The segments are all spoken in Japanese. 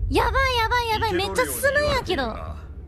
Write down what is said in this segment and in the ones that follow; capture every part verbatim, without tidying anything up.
やばいやばいやばい、めっちゃ進むんやけど。や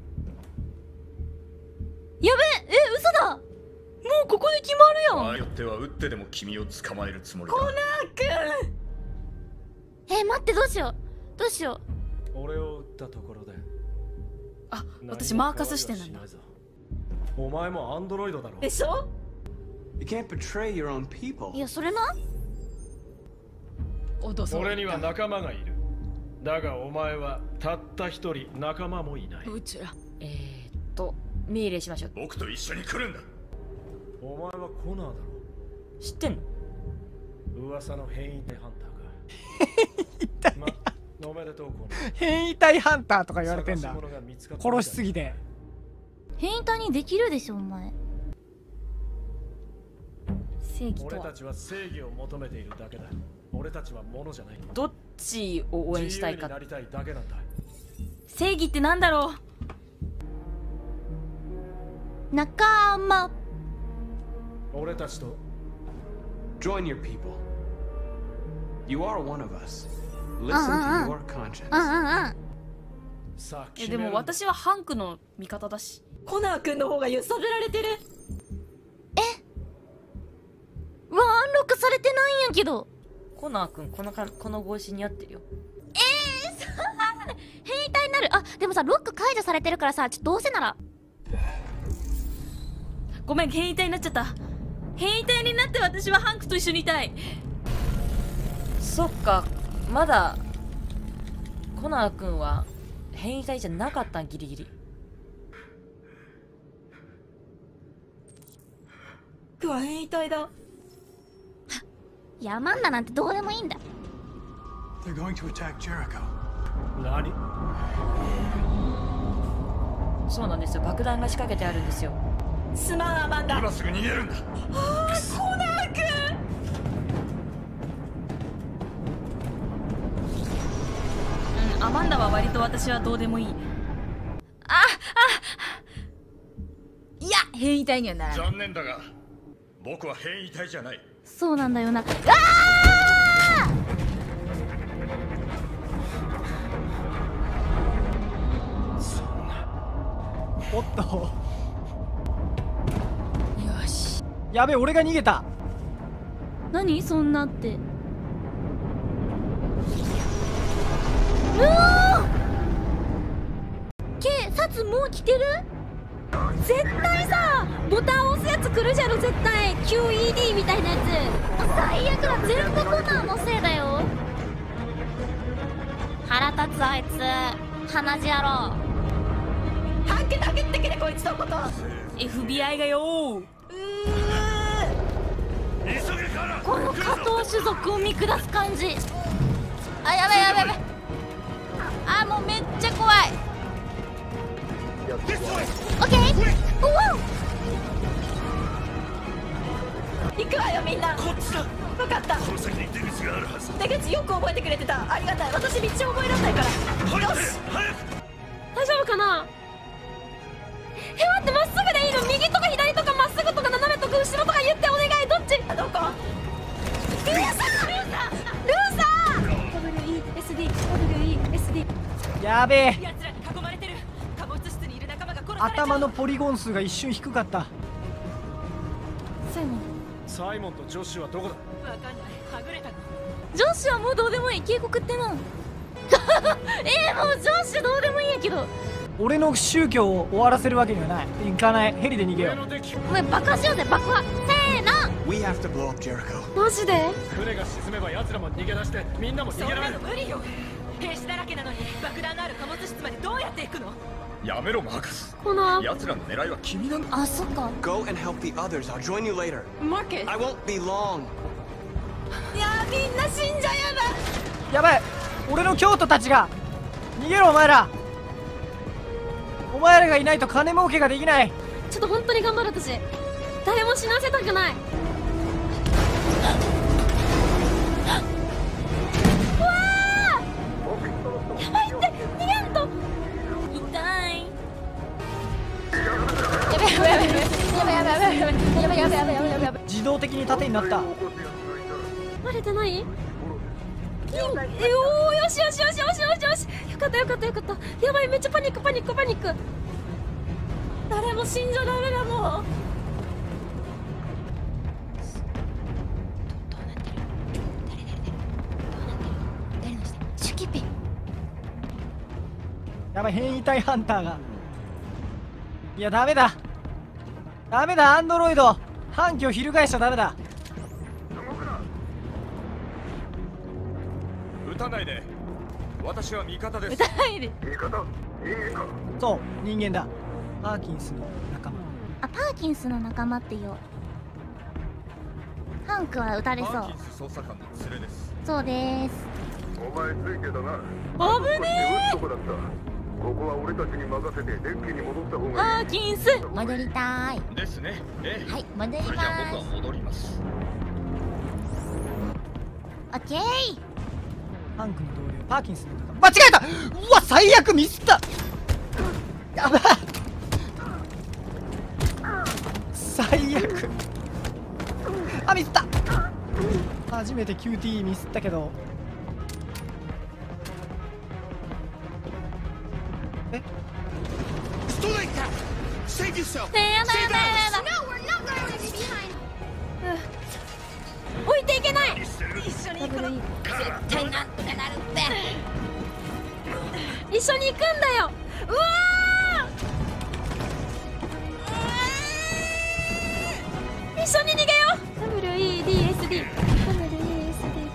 べえ、え、嘘だ。もうここで決まるやん。 場合によっては撃ってでも君を捕まえるつもりだ。 コナーくん。え、待って、どうしようどうしよう。俺を撃ったところで。 あ、私マーカスしてなんだ。 お前もアンドロイドだろ。 でしょ。 You can't betray your own people. いや、それな。 俺には仲間がいる。だがお前はたった一人仲間もいない。 うちら。えーっと命令しましょう。 僕と一緒に来るんだ。 お前はコナーだろ。 知ってんの？ 噂の変異体ハンターが。ま、おめでとうコナー。 変異体ハンターとか言われてんだ。殺しすぎて。 変異体にできるでしょお前。 正義とは。 俺たちは正義を求めているだけだ。俺たちは物じゃない。 どっちを応援したいか。 自由になりたいだけなんだ。 正義ってなんだろう。仲間。 俺たちと。 Join your people. You are one of us. Listen to your conscience. うんうんうん。 え、でも私はハンクの味方だし。 コナー君の方が揺さぶられてる。え、うわ、アンロックされてないんやけど。 コナー君、このかこの帽子似合ってるよ。 えー、そうなんだ。変異体になる。あ、でもさ、ロック解除されてるからさ、ちょっとどうせなら。 ごめん、変異体になっちゃった。変異体になって私はハンクと一緒にいたい。そっか、まだコナー君は変異体じゃなかったん、ギリギリ。 僕は変異体だ。ヤマンダなんてどうでもいいんだ。 They're going to attack Jericho. 何？ そうなんですよ。爆弾が仕掛けてあるんですよ。 すまんアマンダ。 今すぐ逃げるんだ。 ああ、コナー君。 うん、アマンダは割と私はどうでもいい。あ、あ、いや、変異体にはならない。 残念だが、僕は変異体じゃない。 そうなんだよな。ああ！ そんな。おっと。 よし。 やべえ、俺が逃げた。 何そんなって。うわー！警察もう来てる？絶対さ、ボタン押すやつ来るじゃろ絶対。 キューイーディー みたいなやつ。最悪だ、全部コナーのせいだよ。腹立つあいつ、鼻血野郎。ハンケ殴ってくれこいつのこと。 エフビーアイ がよー。 この加藤種族を見下す感じ。あ、やばいやばいやばい。あ、もうめっちゃ怖い。オッケー。おお、行くわよみんな。こっちだ。分かった。この先に出口があるはず。出口よく覚えてくれてた。ありがたい。私道覚えらんないから。よし、大丈夫かな。え、待って、まっすぐでいいの？右とか左とかまっすぐとか斜めとか後ろとか言ってお願い。どっち？どこ？ルーサー、ルーサー、ルーサー。 ダブリューイーエスディー ダブリューイーエスディー。 やべえ。 奴らに囲まれてる。貨物室にいる仲間が殺されちゃう。 頭のポリゴン数が一瞬低かった。 サイモン。 サイモンとジョッシュはどこだ？ わかんない。はぐれたの。 ジョッシュはもうどうでもいい。警告ってな。えー、もうジョッシュどうでもいいんやけど。 俺の宗教を終わらせるわけにはない。行かない。ヘリで逃げよう。 お前爆破しようぜ、爆破。せーの。 We have to blow up Jericho. マジで？ 船が沈めば奴らも逃げ出してみんなも逃げられる。 無理よ。兵士だらけなのに爆弾のある貨物室までどうやって行くの？ やめろマーカス。 この奴らの狙いは君なんだ。 あ、そっか。 Go and help the others. I'll join you later. マーケット。 I won't be long. いやー、みんな死んじゃやだ。 やばい、俺の教徒たちが。逃げろお前ら。お前らがいないと金儲けができない。 ちょっと本当に頑張る私。誰も死なせたくない。うわー、やばいって、逃げんと。 痛い。 やべやべやべやべやべやべやべやべやべやべやべやべやべやべ。 自動的に盾になった。 バレてない？ピン。え、おー、よしよしよしよしよしよし。よかっったよかったよかった。やばい、めっちゃパニックパニックパニック。誰も死んじゃダメだもん。 どうなってる？誰誰誰？どうなってる？誰の下？シュキピ。 やばい、変異体ハンターが。いやダメだダメだ、アンドロイド反旗を翻しちゃダメだ。 撃たないで。私は味方です。 歌える。 そう、人間だ。パーキンスの仲間。 あ、パーキンスの仲間ってよ。ハンクは撃たれそう。 パーキンス捜査官の連れです。 そうです。 お前ついてたな。 危ね撃つとこだった。ここは俺たちに任せてデッキに戻った方え。パがいい。 ーキンス。 戻りたい。 ですね。ええ。 はい、戻りそれじゃあ僕はます。 戻ります。 オッケー。 ハンクの同僚パーキンスの仲間。間違えた。うわ、最悪、ミスった。やばい、最悪。あ、ミスった。初めて キューティー ミスったけど。え、 ねえ、やだやだやだやだ。置いていけない。一緒に行くの。絶対なんとかなるって。一緒に行くんだよ。うわー、一緒に逃げよう。 ダブリューイーディーエスディー ダブリューイーエスディ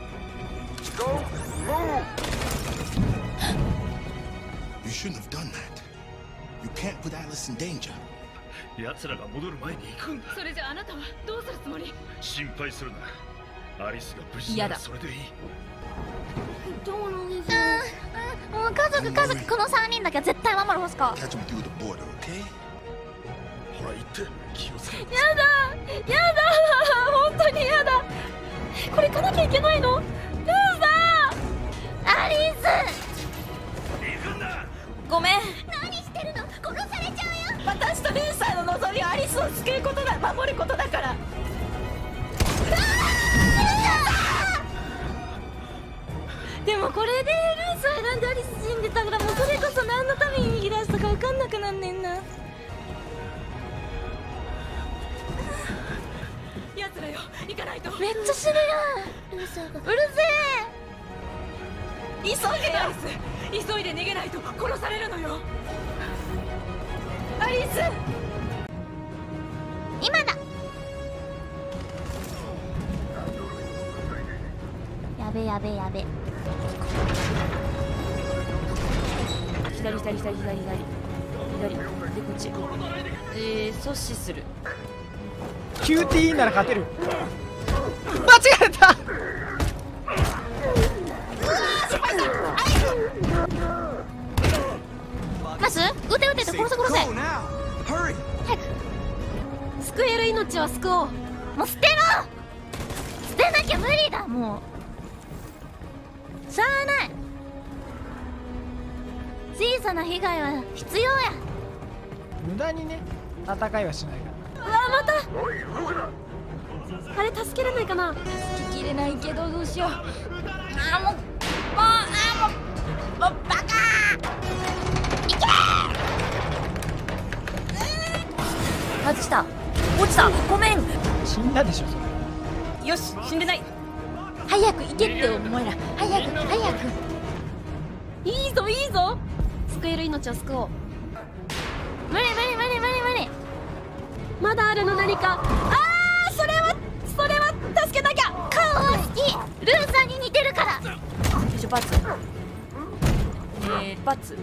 ー You shouldn't have done that. You can't put Alice in danger. 奴らが戻る前に行くんだ。 それじゃあなたはどうするつもり？ 心配するな。アリスが無事な嫌だらそれでいい。 うん、もう家族家族このさんにんだけは絶対守るほしか。 Catch him through the border, okay? ほら行って気をつけて。 やだやだ、本当にやだ。これ行かなきゃいけないの？ルーザー、 アリス、 行くんだ。 ごめん。 何してるの？殺されちゃうよ。 私とルーサーの望みはアリスを救うことだ、守ることだから。でもこれでルーサー選んでアリス死んでたから、もうそれこそ何のために逃げ出したか分かんなくなんねんな。やつらよ、行かないと。めっちゃ死ぬやん。ルーサーがうるせえ。急げアリス、急いで逃げないと殺されるのよ。アリス、 今だ。やべやべやべ。 左左左左左左でこっち。えー、阻止する。 キューティー なら勝てる。間違えた。 マス、撃て撃てって、殺せ殺せ。早く。救える命を救おう。もう捨てろ。捨てなきゃ無理だ。もうしゃあない。小さな被害は必要や。 無駄にね、戦いはしないから。 うわ、また。あれ助けれないかな。 助けきれないけどどうしよう。ああもうもうああもうもうバカー。いけー。 外した。落ちた。ごめん。 死んだでしょそれ。 よし、死んでない。 早く行けってお前ら。早く早く。 いいぞいいぞ。救える命を救おう。 無理無理無理無理無理。 まだあるの何か。ああ、それはそれは助けなきゃ。 顔は好き。ルーさんに似てるから。 よいしょ、バツ。えー、バツ。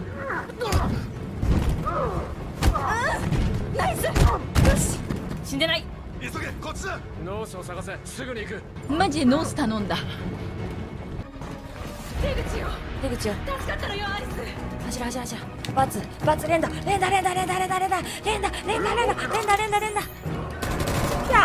ナイス。よし、 死んでない。 急げ、こっちだ。 ノースを探せ。すぐに行く。 マジでノース頼んだ。 出口よ。 出口よ。 助かったのよアリス。 走ら走ら走ら。バツバツ連打連打連打連打連打連打連打連打連打連打連打連打連打。いや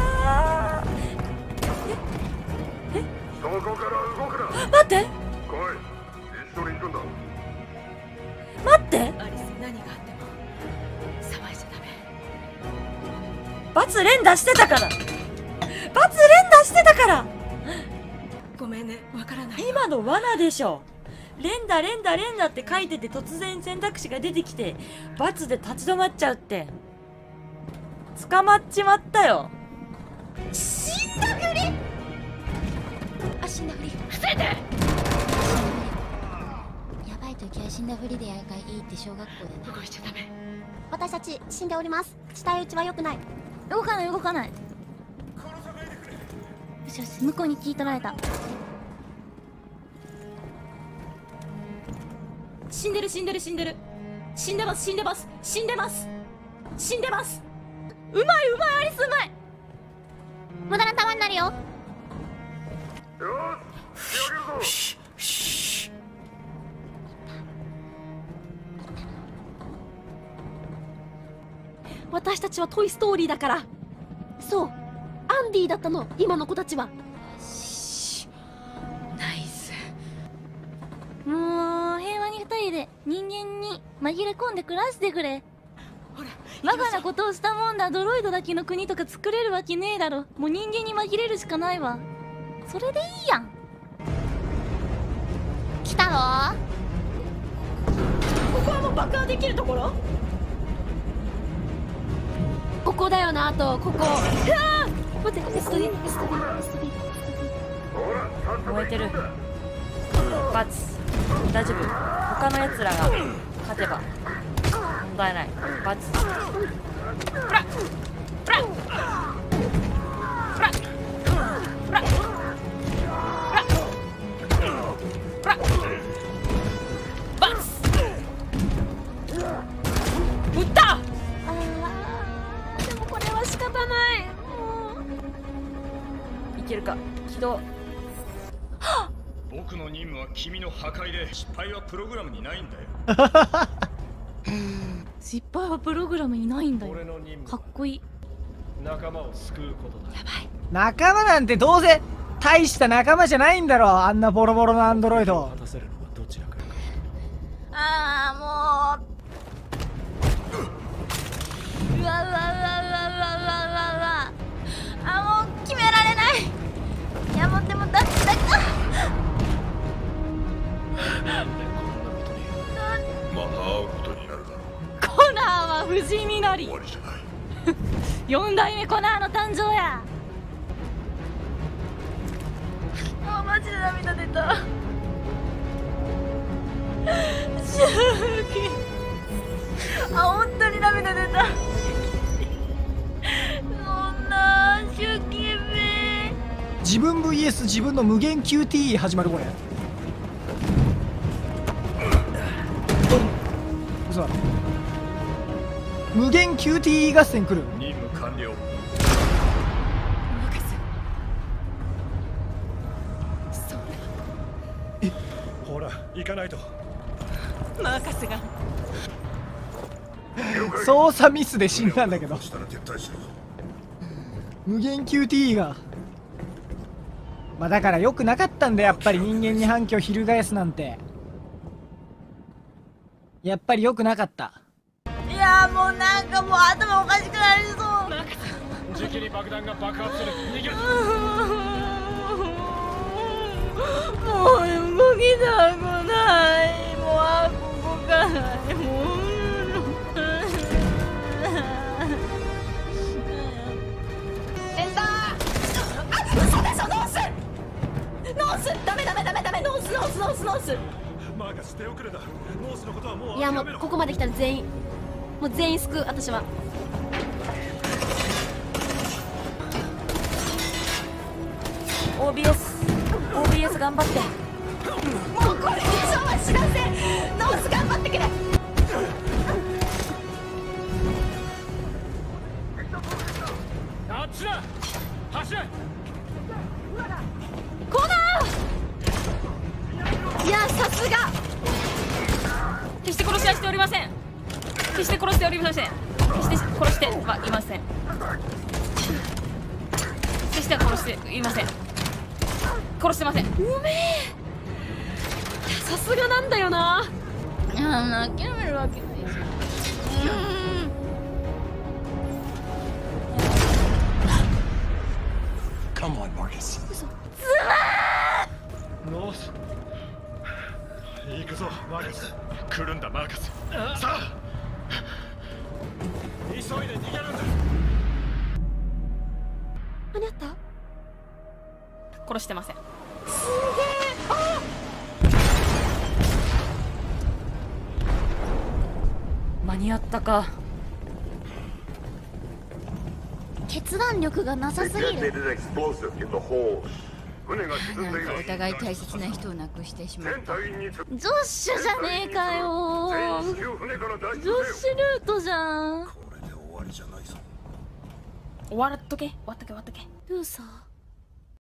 そこから動くな。 待って来い。一緒に行くんだ。 待って。 アリス、何があっても騒いじゃダメ。 バツ連打してたから。バツ連打してたから。 ごめんね、わからない。 今の罠でしょ。 連打連打連打って書いてて突然選択肢が出てきて×で立ち止まっちゃうって。捕まっちまったよ。 死んだふり。あ、死んだふり伏せて。やばい時は死んだふりでやるからいいって小学校で動いちゃダメ。私たち死んでおります。死体打ちは良くない。動かない動かない。よしよし、向こうに聞い取られた。死んでる死んでる死んでる死んでます死んでます死んでます死んでます。うまいうまいアリスうまい。無駄な弾になるよ。私たちはトイストーリーだから。そう、アンディだったの今の子たちは。ナイス。もう平和に二人で人間に紛れ込んで暮らしてくれ。ほら、バカなことをしたもんだ。ドロイドだけの国とか作れるわけねえだろ。もう人間に紛れるしかないわ。それでいいやん。来たの？ ここはもう爆破できるところ？ここだよな。あとここ。うわー、待って、エストリーエストリーエストリー燃えてる。バツ大丈夫。他のやつらが勝てば問題ない。バツ。フラフラフラフラフラフラバツ。撃った。 でもこれは仕方ない。 いけるか。起動。 僕の任務は君の破壊で、失敗はプログラムにないんだよ。 失敗はプログラムにないんだよ。かっこいい。 仲間を救うことだ。 やばい。 仲間なんてどうせ大した仲間じゃないんだろ。あんなボロボロのアンドロイド。 果たせるのはどちらか。 ああもう。うわうわうわうわうわうわうわ。あ、もう決められない。いやもうでもだだまあ会うことになるだろう。 コナーは不死身なり。 終わりじゃない。 四代目コナーの誕生や。あ、マジで涙出た。シューキ。あ、本当に涙出た。そんなシュキめ。 自分 ブイエス 自分の無限 キューティー 始まるこれ。嘘。無限 キューティー 合戦来る。 任務完了。 え、ほら行かないと。 マーカスが操作ミスで死んだんだけど。 したら撤退しろ。 無限 キューティー がまあだから良くなかったんだ。やっぱり人間に反旗を翻すなんてやっぱり良くなかった。 いやーもうなんかもう頭おかしくなりそう。 時期に爆弾が爆発する。逃げる。 もう動きたくない。もうあ動かない。もうエンダー。あ、嘘でしょ。ノースノース。ダメダメダメダメ。ノースノースノースノース。 マーカス手遅れだ。ノースのことはもういやもうここまで来たら全員もう全員救う。私はオービーエス オービーエス 頑張って。 もうこれ以上は知らせ。ノース頑張ってくれ。 あっちだ。走れ。 コナー。いやさすが。 決して殺しはしておりません。決して殺しておりません。決して殺してはいません。決して殺していません。殺してません。 うめえ。さすがなんだよな。 いや諦めるわけないし。 Come on, Marcus. ノース行くぞマーカス。来るんだマーカス。さあ急いで逃げるんだ。 間に合った？殺してません。すげえ。あ間に合ったか。 決断力がなさすぎる。 Detonated explosive in the hold. 船が沈んでいる。 お互い大切な人を亡くしてしまった。 ジョッシュじゃねえかよ。ジョッシュルートじゃん。 これで終わりじゃないぞ。 終わっとけ終わっとけ終わっとけ。 ルーサー